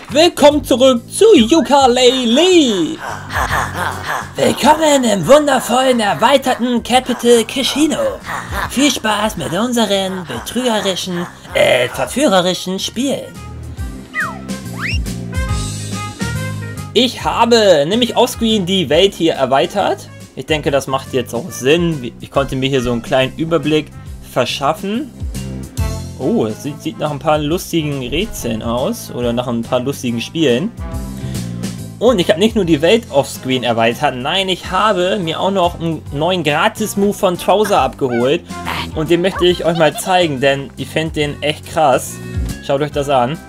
Willkommen zurück zu Yooka-Laylee! Willkommen im wundervollen, erweiterten Capital Casino! Viel Spaß mit unseren verführerischen Spielen! Ich habe nämlich offscreen die Welt hier erweitert. Ich denke, das macht jetzt auch Sinn. Ich konnte mir hier so einen kleinen Überblick verschaffen. Oh, es sieht nach ein paar lustigen Rätseln aus. Oder nach ein paar lustigen Spielen. Und ich habe nicht nur die Welt offscreen erweitert. Nein, ich habe mir auch noch einen neuen Gratis-Move von Trowser abgeholt. Und den möchte ich euch mal zeigen, denn ich finde den echt krass. Schaut euch das an.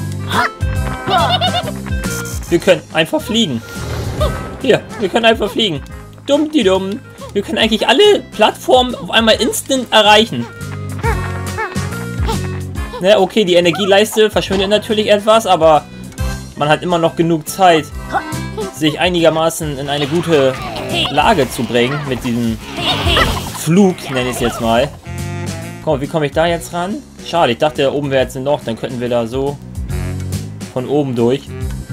Wir können einfach fliegen. Hier, wir können einfach fliegen. Dumm. Wir können eigentlich alle Plattformen auf einmal instant erreichen. Ne, okay, die Energieleiste verschwindet natürlich etwas, aber man hat immer noch genug Zeit, sich einigermaßen in eine gute Lage zu bringen mit diesem Flug, nenne ich es jetzt mal. Komm, wie komme ich da jetzt ran? Schade, ich dachte, da oben wäre jetzt ein Loch, dann könnten wir da so von oben durch.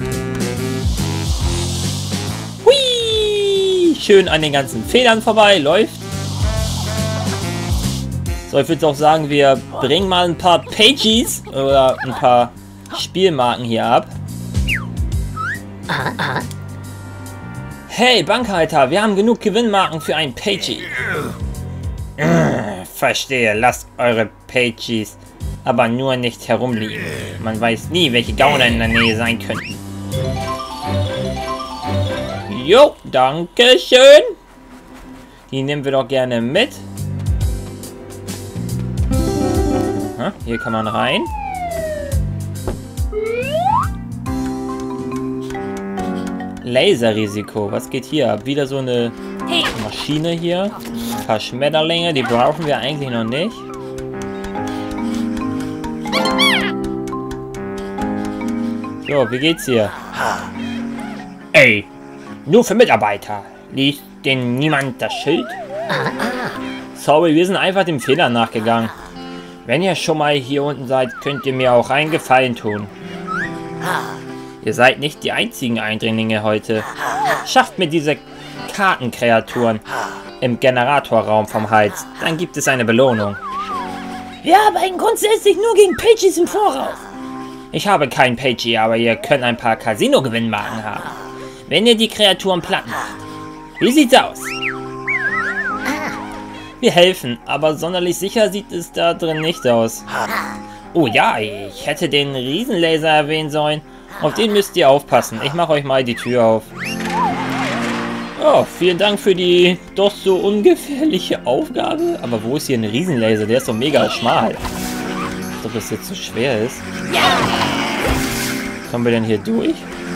Hui! Schön an den ganzen Federn vorbei, läuft. So, ich würde auch sagen, wir bringen mal ein paar Pages oder ein paar Spielmarken hier ab. Hey, Bankhalter, wir haben genug Gewinnmarken für ein Pagey. Verstehe, lasst eure Pages aber nur nicht herumliegen. Man weiß nie, welche Gauner in der Nähe sein könnten. Jo, danke schön. Die nehmen wir doch gerne mit. Hier kann man rein. Laserrisiko. Was geht hier ab? Wieder so eine Maschine hier. Ein paar Schmetterlinge. Die brauchen wir eigentlich noch nicht. So, wie geht's hier? Ey, nur für Mitarbeiter. Liest denn niemand das Schild? Sorry, wir sind einfach dem Fehler nachgegangen. Wenn ihr schon mal hier unten seid, könnt ihr mir auch einen Gefallen tun. Ihr seid nicht die einzigen Eindringlinge heute. Schafft mir diese Kartenkreaturen im Generatorraum vom Hals. Dann gibt es eine Belohnung. Wir arbeiten grundsätzlich nur gegen Pages im Voraus. Ich habe keinen Pagey, aber ihr könnt ein paar Casino-Gewinnmarken haben. Wenn ihr die Kreaturen platt macht. Wie sieht's aus? Wir helfen, aber sonderlich sicher sieht es da drin nicht aus. Oh ja, ich hätte den Riesenlaser erwähnen sollen. Auf den müsst ihr aufpassen. Ich mache euch mal die Tür auf. Oh, vielen Dank für die doch so ungefährliche Aufgabe. Aber wo ist hier ein Riesenlaser? Der ist doch mega schmal. Als ob das jetzt so schwer ist. Kommen wir denn hier durch?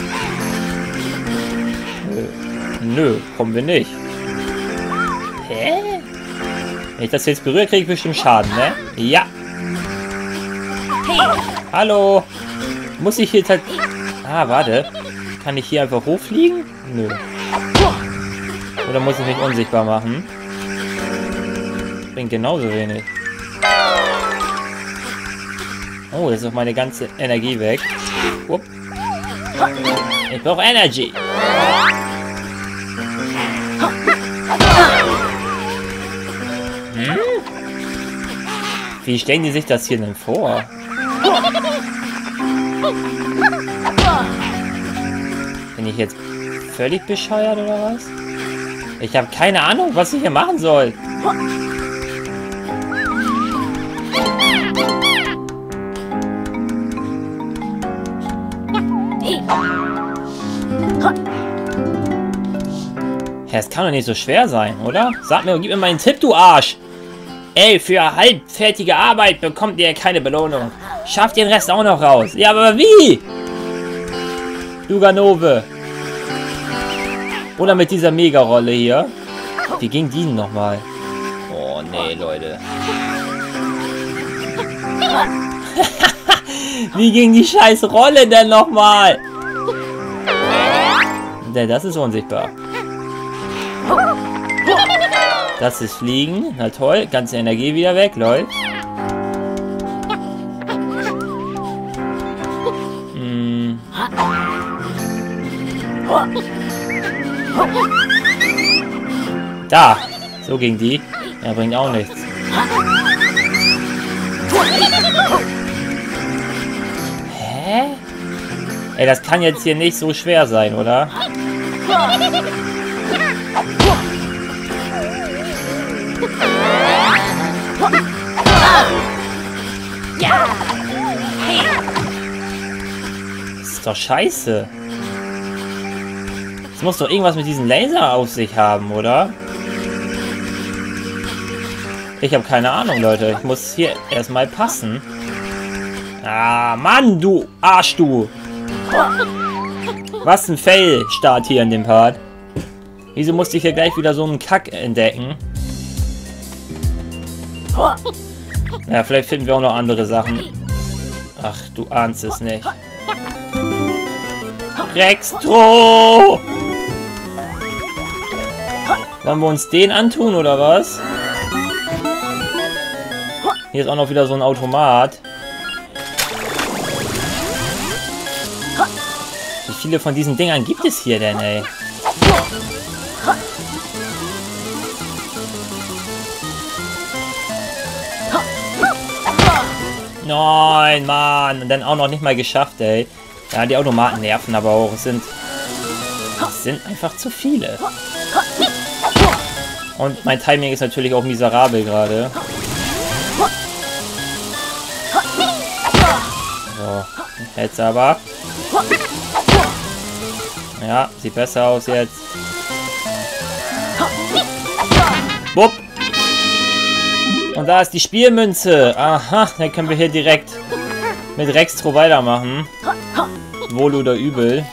Nö, kommen wir nicht. Hä? Wenn ich das jetzt berühre, kriege ich bestimmt Schaden, ne? Ja. Hallo. Muss ich hier halt... Ah, warte. Kann ich hier einfach hochfliegen? Nö. Oder muss ich mich unsichtbar machen? Bringt genauso wenig. Oh, das ist auch meine ganze Energie weg. Upp. Ich brauche Energy. Wie stellen die sich das hier denn vor? Bin ich jetzt völlig bescheuert oder was? Ich habe keine Ahnung, was ich hier machen soll. Ja, es kann doch nicht so schwer sein, oder? Sag mir, gib mir mal einen Tipp, du Arsch! Ey, für halbfertige Arbeit bekommt ihr keine Belohnung. Schafft den Rest auch noch raus. Ja, aber wie? Du Ganove. Oder mit dieser Mega-Rolle hier. Wie ging die denn nochmal? Oh, nee, Leute. Wie ging die scheiß Rolle denn nochmal? Denn das ist unsichtbar. Das ist Fliegen. Na toll. Ganze Energie wieder weg. Läuft. Da! So ging die. Ja, bringt auch nichts. Hä? Ey, das kann jetzt hier nicht so schwer sein, oder? Das ist doch scheiße. Es muss doch irgendwas mit diesem Laser auf sich haben, oder? Ich habe keine Ahnung, Leute. Ich muss hier erstmal passen. Ah, Mann, du Arsch, du. Was ein Fail-Start hier in dem Part. Wieso musste ich hier gleich wieder so einen Kack entdecken? Ja, vielleicht finden wir auch noch andere Sachen. Ach, du ahnst es nicht. Rextro! Wollen wir uns den antun, oder was? Hier ist auch noch wieder so ein Automat. Wie viele von diesen Dingern gibt es hier denn, ey? Nein, Mann. Und dann auch noch nicht mal geschafft, ey. Ja, die Automaten nerven aber auch. Es sind einfach zu viele. Und mein Timing ist natürlich auch miserabel gerade. So, jetzt aber. Ja, sieht besser aus jetzt. Bupp. Und da ist die Spielmünze. Aha, dann können wir hier direkt mit Rextro weitermachen. Wohl oder übel.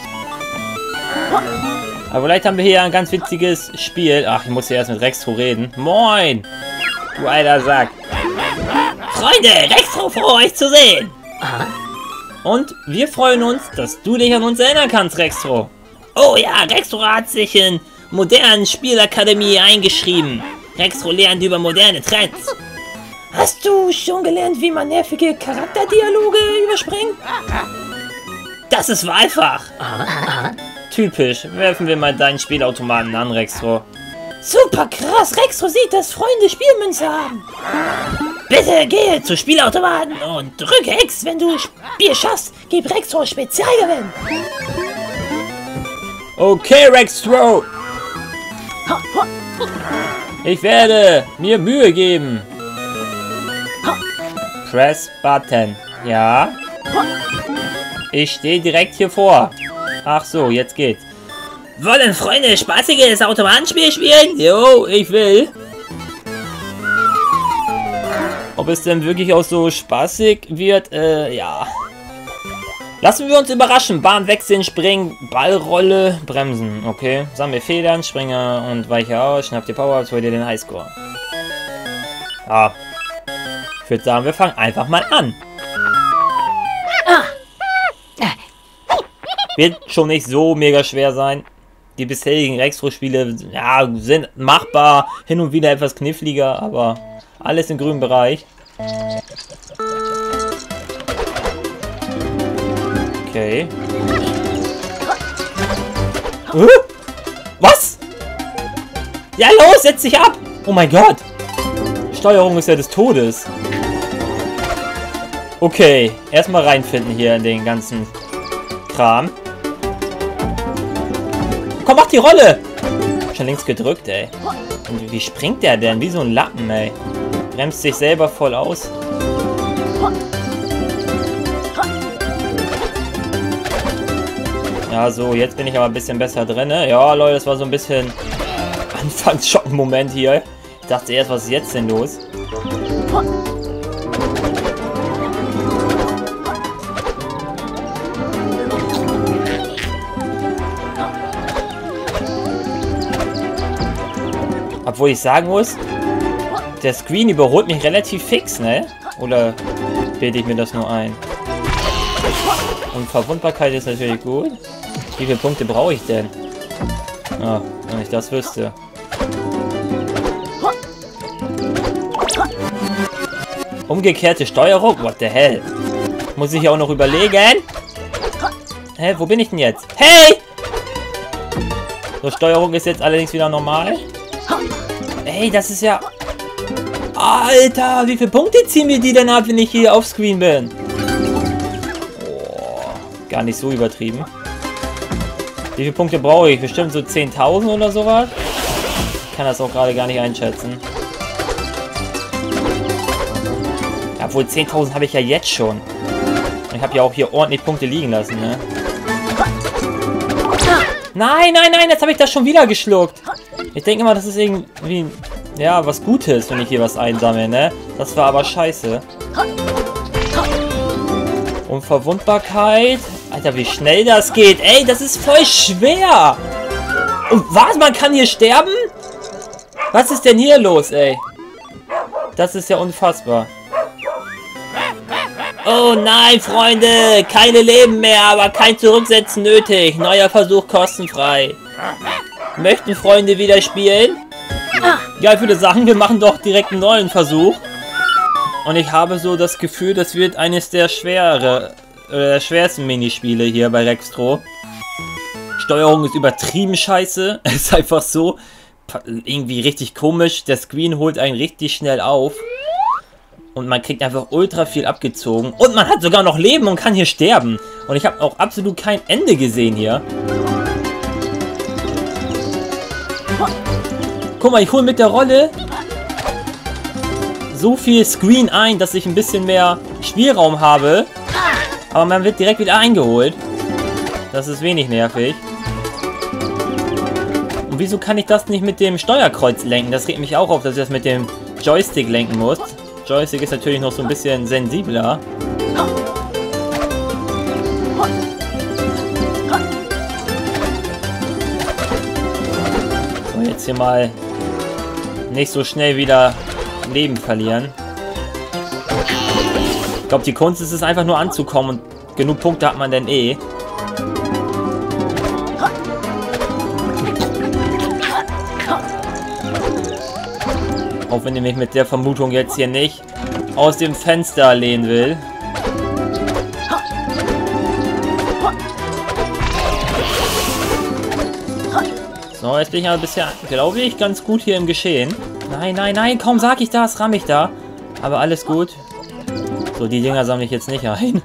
Aber vielleicht haben wir hier ein ganz witziges Spiel. Ach, ich muss hier erst mit Rextro reden. Moin! Du alter Sack. Freunde, Rextro, froh euch zu sehen. Und wir freuen uns, dass du dich an uns erinnern kannst, Rextro. Oh ja, Rextro hat sich in modernen Spielakademie eingeschrieben. Rextro lernt über moderne Trends. Hast du schon gelernt, wie man nervige Charakterdialoge überspringt? Das ist Wahlfach. Typisch. Werfen wir mal deinen Spielautomaten an, Rextro. Super krass. Rextro sieht, dass Freunde Spielmünze haben. Bitte gehe zu Spielautomaten und drücke X, wenn du Spiel schaffst. Gib Rextro Spezialgewinn. Okay, Rextro. Ich werde mir Mühe geben. Press Button. Ja. Ich stehe direkt hier vor. Ach so, jetzt geht's. Wollen Freunde spaßiges Automatenspiel spielen? Jo, ich will. Ob es denn wirklich auch so spaßig wird? Ja. Lassen wir uns überraschen. Bahn wechseln, springen, Ballrolle, bremsen. Okay. Sammle Federn, springe und weiche aus. Schnapp die Power-Ups, hol dir den Highscore. Ja. Ich würde sagen, wir fangen einfach mal an. Wird schon nicht so mega schwer sein. Die bisherigen Rextro-Spiele, ja, sind machbar. Hin und wieder etwas kniffliger, aber alles im grünen Bereich. Okay. Was? Ja, los, setz dich ab! Oh mein Gott! Steuerung ist ja des Todes. Okay, erstmal reinfinden hier in den ganzen Kram. Komm, mach die Rolle! Schon links gedrückt, ey. Und wie springt der denn? Wie so ein Lappen, ey. Bremst sich selber voll aus. Ja, so, jetzt bin ich aber ein bisschen besser drin, ne? Ja, Leute, das war so ein bisschen Anfangsschocken-Moment hier. Ich dachte erst, was ist jetzt denn los? Obwohl ich sagen muss, der Screen überholt mich relativ fix, ne? Oder bilde ich mir das nur ein? Und Verwundbarkeit ist natürlich gut. Wie viele Punkte brauche ich denn? Ah, wenn ich das wüsste. Umgekehrte Steuerung? What the hell? Muss ich auch noch überlegen? Hä, wo bin ich denn jetzt? Hey! So, Steuerung ist jetzt allerdings wieder normal. Ey, das ist ja... Alter, wie viele Punkte ziehen mir die denn ab, wenn ich hier auf Screen bin? Oh, gar nicht so übertrieben. Wie viele Punkte brauche ich? Bestimmt so 10.000 oder sowas? Ich kann das auch gerade gar nicht einschätzen. Ja, obwohl 10.000 habe ich ja jetzt schon. Ich habe ja auch hier ordentlich Punkte liegen lassen, ne? Nein, nein, nein, jetzt habe ich das schon wieder geschluckt. Ich denke immer, das ist irgendwie, ja, was Gutes, wenn ich hier was einsammle, ne? Das war aber scheiße. Unverwundbarkeit. Alter, wie schnell das geht. Ey, das ist voll schwer. Und was, man kann hier sterben? Was ist denn hier los, ey? Das ist ja unfassbar. Oh nein, Freunde, keine Leben mehr, aber kein Zurücksetzen nötig. Neuer Versuch kostenfrei. Möchten Freunde wieder spielen? Ja, ich würde sagen, wir machen doch direkt einen neuen Versuch. Und ich habe so das Gefühl, das wird eines der schwersten Minispiele hier bei Rextro. Steuerung ist übertrieben scheiße. Es ist einfach so irgendwie richtig komisch. Der Screen holt einen richtig schnell auf. Und man kriegt einfach ultra viel abgezogen. Und man hat sogar noch Leben und kann hier sterben. Und ich habe auch absolut kein Ende gesehen hier. Guck mal, ich hole mit der Rolle so viel Screen ein, dass ich ein bisschen mehr Spielraum habe. Aber man wird direkt wieder eingeholt. Das ist wenig nervig. Und wieso kann ich das nicht mit dem Steuerkreuz lenken? Das regt mich auch auf, dass ich das mit dem Joystick lenken muss. Joystick ist natürlich noch so ein bisschen sensibler. So, jetzt hier mal nicht so schnell wieder Leben verlieren. Ich glaube, die Kunst ist es einfach nur anzukommen und genug Punkte hat man denn eh. Auch wenn ich mich mit der Vermutung jetzt hier nicht aus dem Fenster lehnen will. So, jetzt bin ich aber bisher, glaube ich, ganz gut hier im Geschehen. Nein, nein, nein, kaum sag ich das, ramm ich da. Aber alles gut. So, die Dinger sammle ich jetzt nicht ein.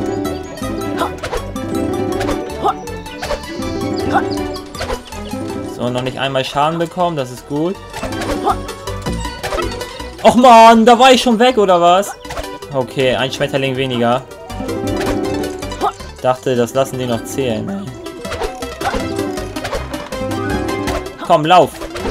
So, noch nicht einmal Schaden bekommen, das ist gut. Och man, da war ich schon weg, oder was? Okay, ein Schmetterling weniger. Dachte, das lassen die noch zählen. Komm, lauf.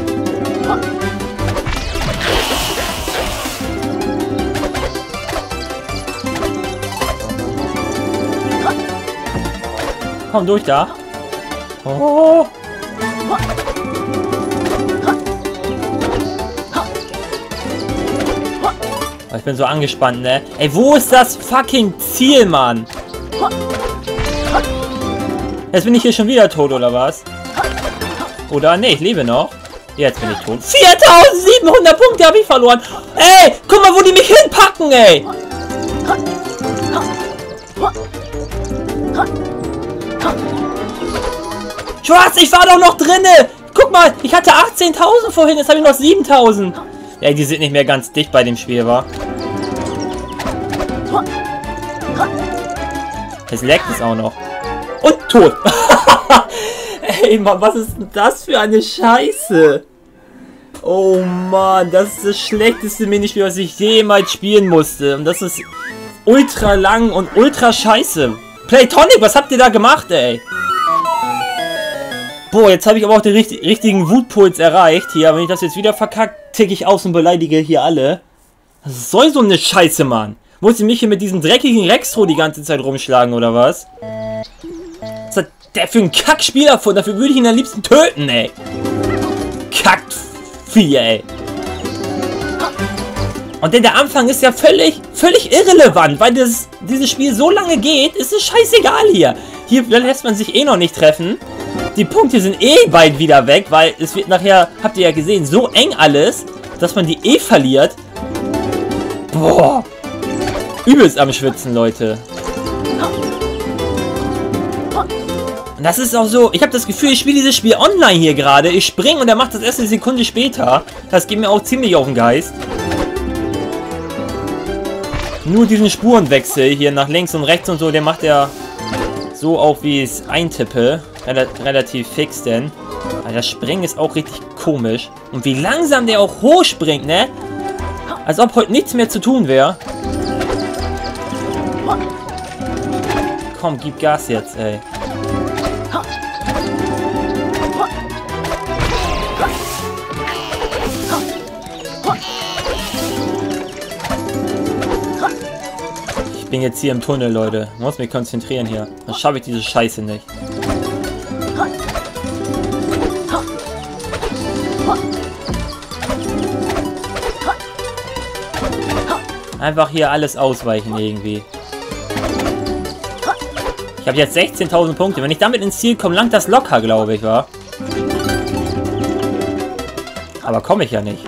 Komm durch da. Oh. Ich bin so angespannt, ne? Ey, wo ist das fucking Ziel, Mann? Jetzt bin ich hier schon wieder tot, oder was? Oder? Ne, ich lebe noch. Jetzt bin ich tot. 4700 Punkte habe ich verloren. Ey, guck mal, wo die mich hinpacken, ey. Schwarz, ich war doch noch drinne. Guck mal, ich hatte 18.000 vorhin, jetzt habe ich noch 7.000. Ja, die sind nicht mehr ganz dicht bei dem Spiel, wa? Jetzt leckt es auch noch. Und tot. Ey, Mann, was ist denn das für eine Scheiße? Oh, Mann, das ist das schlechteste Minispiel, was ich jemals spielen musste. Und das ist ultra lang und ultra scheiße. Playtonic, was habt ihr da gemacht, ey? Boah, jetzt habe ich aber auch den richtigen Wutpuls erreicht. Hier, wenn ich das jetzt wieder verkackt, tick ich aus und beleidige hier alle. Was soll so eine Scheiße, Mann? Muss ich mich hier mit diesem dreckigen Rextro die ganze Zeit rumschlagen, oder was? Was hat der für ein Kackspiel erfunden? Dafür würde ich ihn am liebsten töten, ey. Kackvieh, ey. Und denn der Anfang ist ja völlig irrelevant, weil dieses Spiel so lange geht, ist es scheißegal hier. Hier lässt man sich eh noch nicht treffen. Die Punkte sind eh bald wieder weg, weil es wird nachher, habt ihr ja gesehen, so eng alles, dass man die eh verliert. Boah. Übelst am Schwitzen, Leute. Und das ist auch so, ich habe das Gefühl, ich spiele dieses Spiel online hier gerade. Ich springe und er macht das erst eine Sekunde später. Das geht mir auch ziemlich auf den Geist. Nur diesen Spurenwechsel hier nach links und rechts und so, der macht er so auch, wie ich es eintippe. Relativ fix, denn. Aber das Springen ist auch richtig komisch. Und wie langsam der auch hochspringt, ne? Als ob heute nichts mehr zu tun wäre. Komm, gib Gas jetzt, ey. Ich bin jetzt hier im Tunnel, Leute. Ich muss mich konzentrieren hier. Dann schaffe ich diese Scheiße nicht. Einfach hier alles ausweichen irgendwie. Ich habe jetzt 16.000 Punkte. Wenn ich damit ins Ziel komme, langt das locker, glaube ich, wa? Aber komme ich ja nicht.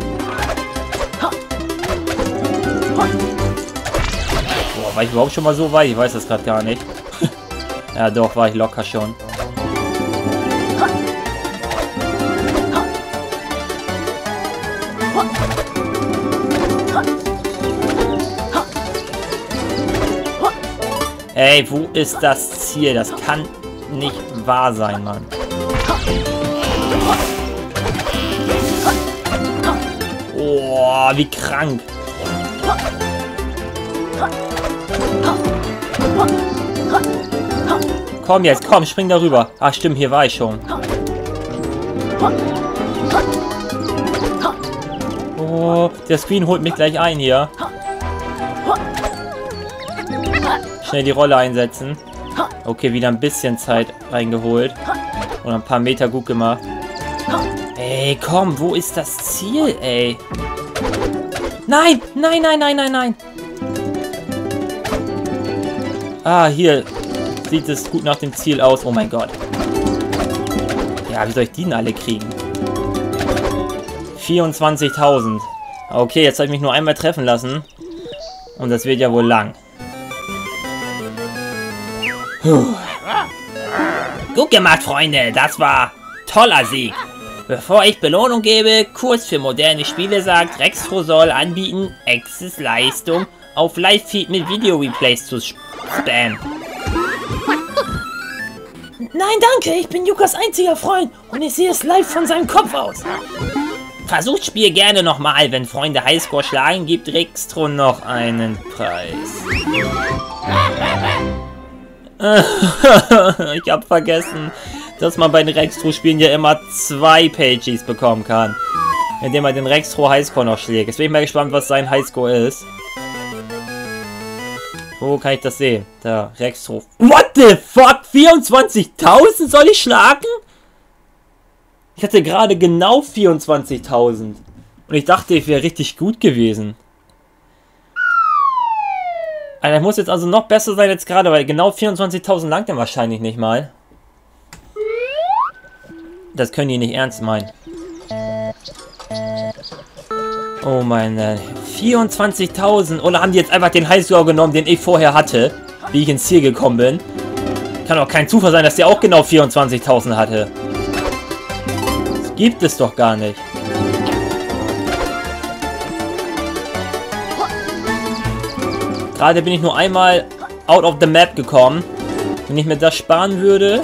Boah, war ich überhaupt schon mal so weit? Ich weiß das gerade gar nicht. Ja, doch, war ich locker schon. Ey, wo ist das Ziel? Das kann nicht wahr sein, Mann. Oh, wie krank. Komm jetzt, komm, spring darüber. Ach stimmt, hier war ich schon. Oh, der Screen holt mich gleich ein hier. Schnell die Rolle einsetzen. Okay, wieder ein bisschen Zeit reingeholt. Und ein paar Meter gut gemacht. Ey, komm, wo ist das Ziel, ey? Nein, nein, nein, nein, nein, nein. Ah, hier sieht es gut nach dem Ziel aus. Oh mein Gott. Ja, wie soll ich die denn alle kriegen? 24.000. Okay, jetzt habe ich mich nur einmal treffen lassen. Und das wird ja wohl lang. Puh. Gut gemacht, Freunde. Das war toller Sieg. Bevor ich Belohnung gebe, kurz für moderne Spiele sagt, Rextro soll anbieten, Access Leistung auf Live-Feed mit Video-Replays zu spammen. Nein, danke. Ich bin Yukas einziger Freund und ich sehe es live von seinem Kopf aus. Versucht Spiel gerne nochmal. Wenn Freunde Highscore schlagen, gibt Rextro noch einen Preis. Ich hab vergessen, dass man bei den Rextro-Spielen ja immer 2 Pages bekommen kann. Indem man den Rextro Highscore noch schlägt. Jetzt bin ich mal gespannt, was sein Highscore ist. Wo kann ich das sehen? Da, Rextro. What the fuck? 24.000 soll ich schlagen? Ich hatte gerade genau 24.000. Und ich dachte, ich wäre richtig gut gewesen. Alter, muss jetzt also noch besser sein jetzt gerade, weil genau 24.000 langt er wahrscheinlich nicht mal. Das können die nicht ernst meinen. Oh meine, 24.000. Oder haben die jetzt einfach den Highscore genommen, den ich vorher hatte, wie ich ins Ziel gekommen bin? Kann doch kein Zufall sein, dass der auch genau 24.000 hatte. Das gibt es doch gar nicht. Gerade bin ich nur einmal out of the map gekommen. Wenn ich mir das sparen würde,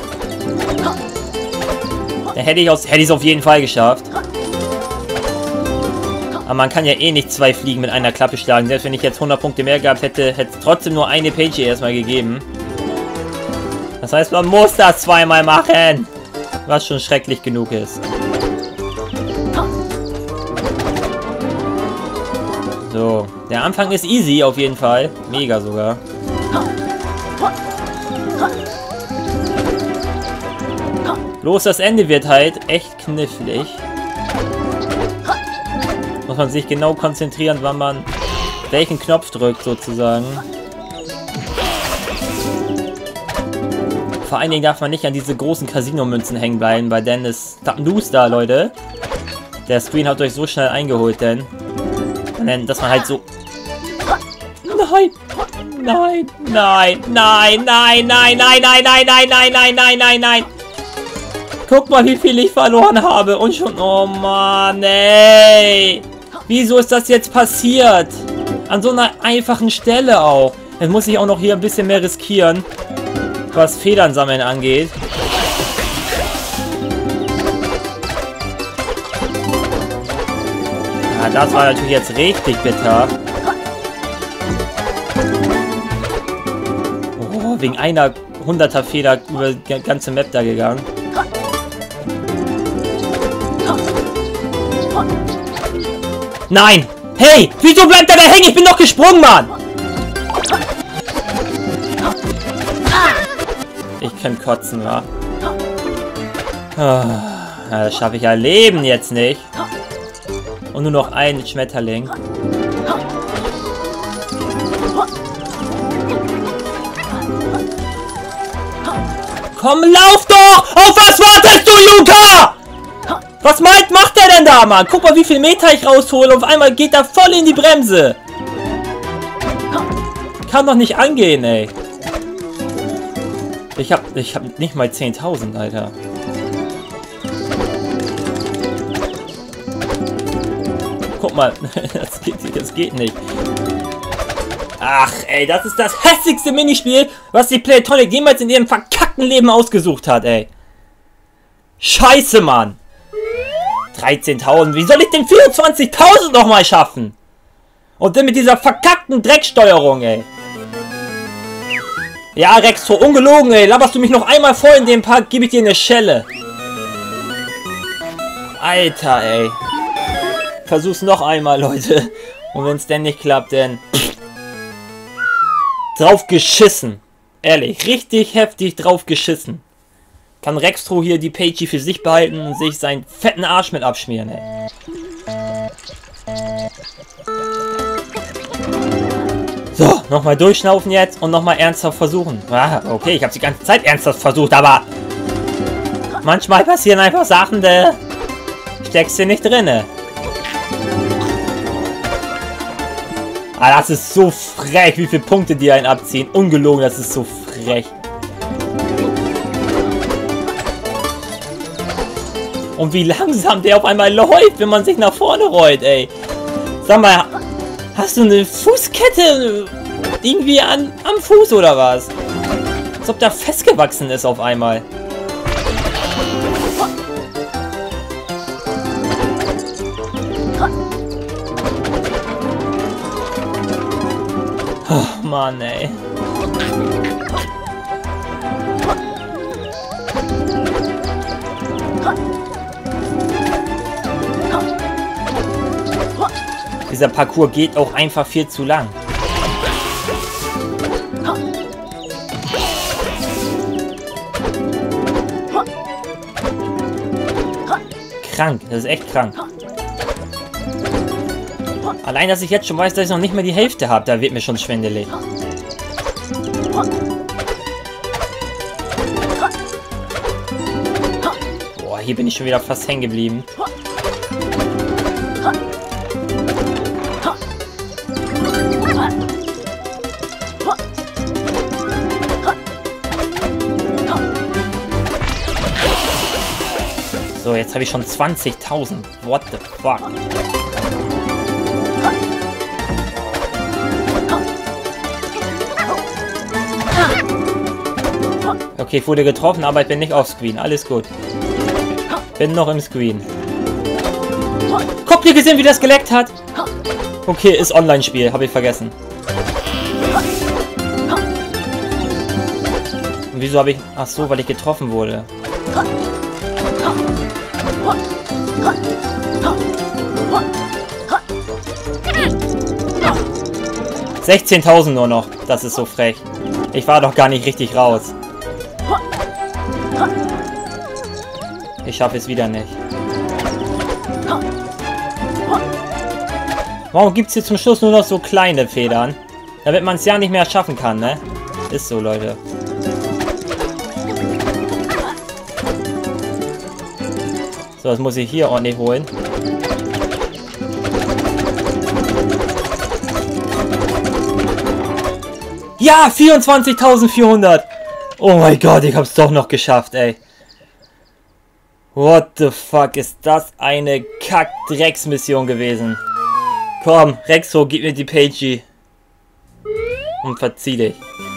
dann hätte ich es auf jeden Fall geschafft. Aber man kann ja eh nicht 2 Fliegen mit einer Klappe schlagen. Selbst wenn ich jetzt 100 Punkte mehr gehabt hätte, hätte es trotzdem nur eine Page erstmal gegeben. Das heißt, man muss das zweimal machen. Was schon schrecklich genug ist. So, der Anfang ist easy auf jeden Fall. Mega sogar. Bloß das Ende wird halt echt knifflig. Muss man sich genau konzentrieren, wann man welchen Knopf drückt sozusagen. Vor allen Dingen darf man nicht an diese großen Casino-Münzen hängen bleiben, weil dann ist Loose da, Leute. Der Screen hat euch so schnell eingeholt, denn... Und dann, dass man halt so... Nein! Nein! Nein! Nein! Nein! Nein! Nein! Nein! Nein! Nein! Nein! Nein! Nein! Nein! Nein! Nein! Nein! Guck mal, wie viel ich verloren habe. Und schon... Oh Mann, ey! Wieso ist das jetzt passiert? An so einer einfachen Stelle auch. Jetzt muss ich auch noch hier ein bisschen mehr riskieren, was Federn sammeln angeht. Ja, das war natürlich jetzt richtig bitter. Oh, wegen einer 100er Feder über die ganze Map da gegangen. Nein! Hey! Wieso bleibt er da hängen? Ich bin doch gesprungen, Mann! Ich kann kotzen, wa? Das schaffe ich ja Leben jetzt nicht. Und nur noch ein Schmetterling. Komm, lauf doch! Auf was wartest du, Luca? Was macht der denn da, Mann? Guck mal, wie viel Meter ich raushole. Auf einmal geht er voll in die Bremse. Kann doch nicht angehen, ey. Ich hab nicht mal 10.000, Alter. Guck mal, das geht nicht. Ach, ey, das ist das hässlichste Minispiel, was die Playtonic jemals in ihrem verkackten Leben ausgesucht hat, ey. Scheiße, Mann. 13.000, wie soll ich denn 24.000 nochmal schaffen? Und dann mit dieser verkackten Drecksteuerung, ey. Ja, Rextro, ungelogen, ey. Laberst du mich noch einmal voll in dem Park, gebe ich dir eine Schelle. Alter, ey. Versuch's noch einmal, Leute. Und wenn es denn nicht klappt, dann... drauf geschissen. Ehrlich, richtig heftig drauf geschissen. Kann Rextro hier die Pagey für sich behalten und sich seinen fetten Arsch mit abschmieren, ey. So, nochmal durchschnaufen jetzt und nochmal ernsthaft versuchen. Ah, okay, ich habe die ganze Zeit ernsthaft versucht, aber... manchmal passieren einfach Sachen, da steckst du nicht drinne. Ah, das ist so frech, wie viele Punkte die einen abziehen. Ungelogen, das ist so frech. Und wie langsam der auf einmal läuft, wenn man sich nach vorne rollt, ey. Sag mal, hast du eine Fußkette irgendwie am Fuß oder was? Als ob der festgewachsen ist auf einmal. Oh Mann, ey. Dieser Parcours geht auch einfach viel zu lang. Krank, das ist echt krank. Allein, dass ich jetzt schon weiß, dass ich noch nicht mehr die Hälfte habe, da wird mir schon schwindelig. Boah, hier bin ich schon wieder fast hängen geblieben. So, jetzt habe ich schon 20.000. What the fuck? Okay, ich wurde getroffen, aber ich bin nicht auf Screen. Alles gut. Bin noch im Screen. Guckt ihr gesehen, wie das geleckt hat? Okay, ist Online-Spiel. Habe ich vergessen. Und wieso habe ich... Ach so, weil ich getroffen wurde. 16.000 nur noch. Das ist so frech. Ich war doch gar nicht richtig raus. Ich schaffe es wieder nicht. Warum gibt es hier zum Schluss nur noch so kleine Federn? Damit man es ja nicht mehr schaffen kann, ne? Ist so, Leute. So, das muss ich hier ordentlich holen. Ja, 24.400. Oh mein Gott, ich hab's doch noch geschafft, ey. What the fuck, ist das eine Kack-Drecks-Mission gewesen? Komm, Rexro, gib mir die Pagey. Und verzieh dich.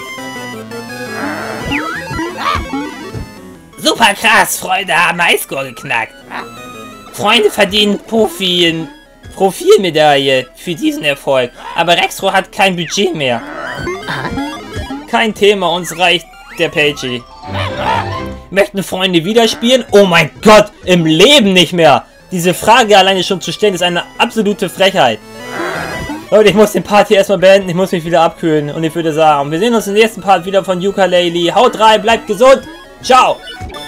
Super krass, Freunde haben Highscore geknackt. Freunde verdienen Profilmedaille für diesen Erfolg. Aber Rexro hat kein Budget mehr. Kein Thema, uns reicht der Pagey. Möchten Freunde wieder spielen? Oh mein Gott, im Leben nicht mehr. Diese Frage alleine schon zu stellen, ist eine absolute Frechheit. Leute, ich muss den Part hier erstmal beenden. Ich muss mich wieder abkühlen. Und ich würde sagen, wir sehen uns im nächsten Part wieder von Yooka-Laylee. Haut rein, bleibt gesund. Ciao.